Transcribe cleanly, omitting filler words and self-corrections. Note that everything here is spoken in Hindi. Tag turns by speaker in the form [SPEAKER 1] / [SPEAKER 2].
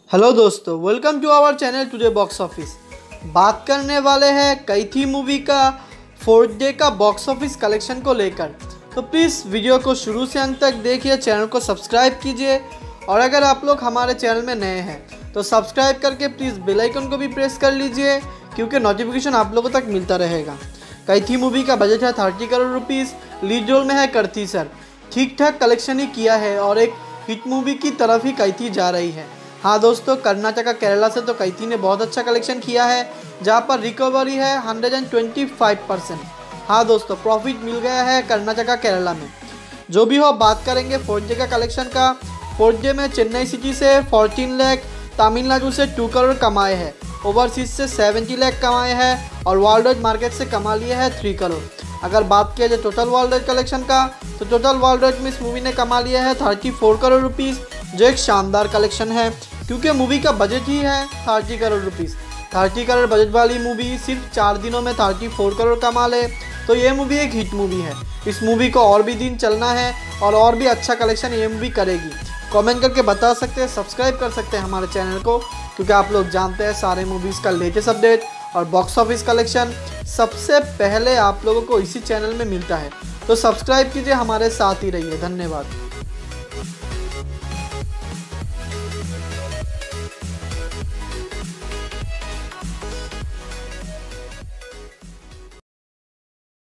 [SPEAKER 1] हेलो दोस्तों, welcome to our channel today box office. बात करने वाले हैं कैथी मूवी का 4th डे का बॉक्स ऑफिस कलेक्शन को लेकर। तो प्लीज़ वीडियो को शुरू से अंत तक देखिए, चैनल को सब्सक्राइब कीजिए और अगर आप लोग हमारे चैनल में नए हैं तो सब्सक्राइब करके प्लीज़ बेल आइकन को भी प्रेस कर लीजिए क्योंकि नोटिफिकेशन आप लोगों तक मिलता रहेगा। कैथी मूवी का बजट है 30 करोड़ रुपीज़। लीड रोल में है करथी सर। ठीक ठाक कलेक्शन ही किया है और एक हिट मूवी की तरफ ही कैथी जा रही है। हाँ दोस्तों, कर्नाटका केरला से तो कैथी ने बहुत अच्छा कलेक्शन किया है, जहाँ पर रिकवरी है 125%। हाँ दोस्तों, प्रॉफिट मिल गया है कर्नाटका केरला में। जो भी हो, बात करेंगे 4th डे का कलेक्शन का। 4th डे में चेन्नई सिटी से 14 लाख, तमिलनाडु से 2 करोड़ कमाए हैं, ओवरसीज से 70 लाख कमाए हैं और वर्ल्ड वाइड मार्केट से कमा लिए हैं 3 करोड़। अगर बात किया जाए टोटल वर्ल्ड वाइड कलेक्शन का, तो टोटल वर्ल्ड वाइड में इस मूवी ने कमा लिया है 34 करोड़ रुपीज़, जो एक शानदार कलेक्शन है क्योंकि मूवी का बजट ही है 30 करोड़ रुपीज़। 30 करोड़ बजट वाली मूवी सिर्फ 4 दिनों में 34 करोड़ कमा ले तो ये मूवी एक हिट मूवी है। इस मूवी को और भी दिन चलना है और भी अच्छा कलेक्शन ये मूवी करेगी। कमेंट करके बता सकते हैं, सब्सक्राइब कर सकते हैं हमारे चैनल को, क्योंकि आप लोग जानते हैं सारे मूवीज़ का लेटेस्ट अपडेट और बॉक्स ऑफिस कलेक्शन सबसे पहले आप लोगों को इसी चैनल में मिलता है। तो सब्सक्राइब कीजिए, हमारे साथ ही रहिए। धन्यवाद।